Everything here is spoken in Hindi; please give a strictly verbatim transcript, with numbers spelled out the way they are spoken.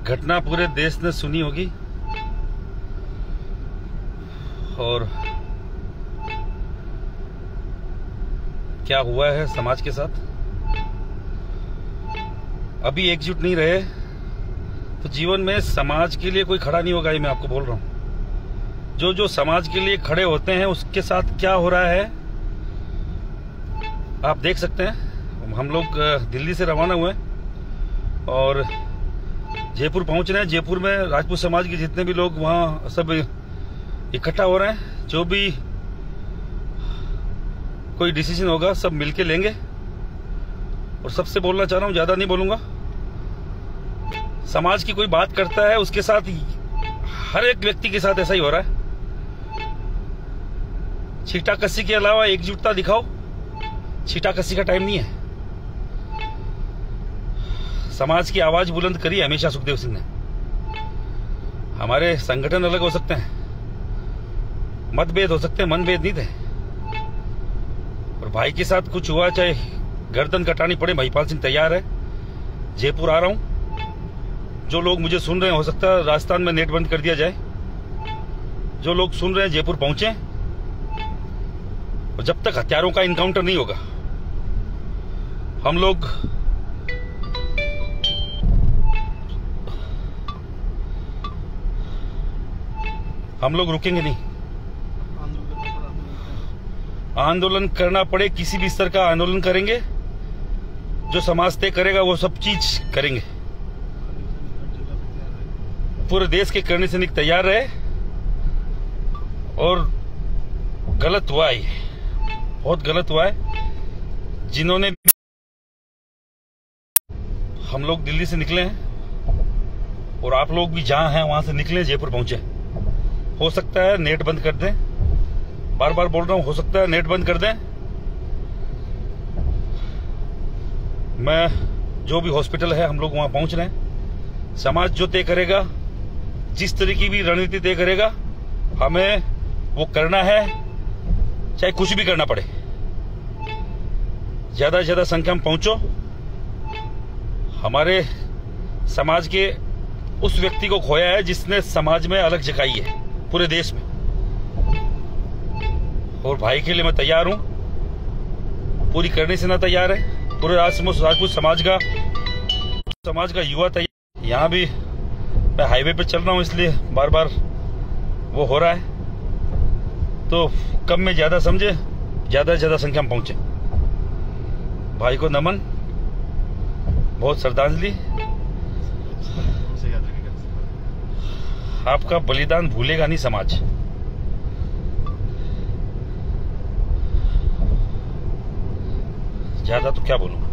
घटना पूरे देश ने सुनी होगी और क्या हुआ है समाज के साथ। अभी एकजुट नहीं रहे तो जीवन में समाज के लिए कोई खड़ा नहीं होगा। ये मैं आपको बोल रहा हूं। जो जो समाज के लिए खड़े होते हैं उसके साथ क्या हो रहा है आप देख सकते हैं। हम लोग दिल्ली से रवाना हुए और जयपुर पहुंच रहे हैं। जयपुर में राजपूत समाज के जितने भी लोग वहां सब इकट्ठा हो रहे हैं। जो भी कोई डिसीजन होगा सब मिलके लेंगे। और सबसे बोलना चाह रहा हूं, ज्यादा नहीं बोलूंगा। समाज की कोई बात करता है उसके साथ हर एक व्यक्ति के साथ ऐसा ही हो रहा है। छीटाकसी के अलावा एकजुटता दिखाओ। छीटाकसी का टाइम नहीं है। समाज की आवाज बुलंद करी हमेशा सुखदेव सिंह ने। हमारे संगठन अलग हो सकते हैं, मतभेद हो सकते हैं, मनभेद नहीं थे। और भाई के साथ कुछ हुआ चाहे गर्दन कटानी पड़े, भाईपाल सिंह तैयार है। जयपुर आ रहा हूं। जो लोग मुझे सुन रहे हैं, हो सकता है राजस्थान में नेट बंद कर दिया जाए। जो लोग सुन रहे हैं जयपुर पहुंचे। और जब तक हथियारों का इनकाउंटर नहीं होगा हम लोग हम लोग रुकेंगे नहीं। आंदोलन करना पड़े, किसी भी स्तर का आंदोलन करेंगे। जो समाज तय करेगा वो सब चीज करेंगे। पूरे देश के करने से निक तैयार रहे। और गलत हुआ है, बहुत गलत हुआ है। जिन्होंने हम लोग दिल्ली से निकले हैं और आप लोग भी जहां हैं वहां से निकले, जयपुर पहुंचे। हो सकता है नेट बंद कर दें। बार बार बोल रहा हूं, हो सकता है नेट बंद कर दें। मैं जो भी हॉस्पिटल है हम लोग वहां पहुंच रहे हैं। समाज जो तय करेगा, जिस तरह की भी रणनीति तय करेगा, हमें वो करना है, चाहे कुछ भी करना पड़े। ज्यादा से ज्यादा संख्या में पहुंचो। हमारे समाज के उस व्यक्ति को खोया है जिसने समाज में अलग जगाई है पूरे देश में। और भाई के लिए मैं तैयार हूं। पूरी करने से ना तैयार है पूरे राजपूत समाज का समाज का युवा तैयार। यहां भी मैं हाईवे पे चल रहा हूं, इसलिए बार बार वो हो रहा है। तो कम में ज्यादा समझे, ज्यादा से ज्यादा संख्या में पहुंचे। भाई को नमन, बहुत श्रद्धांजलि। आपका बलिदान भूलेगा नहीं समाज। ज्यादा तो क्या बोलूं।